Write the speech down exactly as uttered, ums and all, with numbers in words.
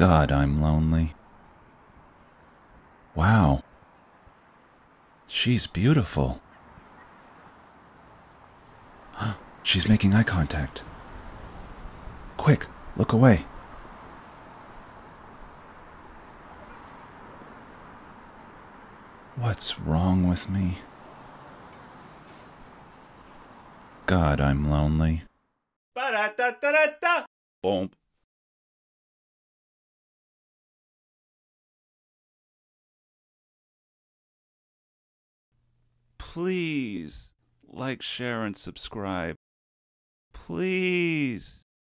God, I'm lonely. Wow. She's beautiful. She's making eye contact. Quick, look away. What's wrong with me? God, I'm lonely. Ba-da-da-da-da-da! Boom. Please like, share, and subscribe. Please.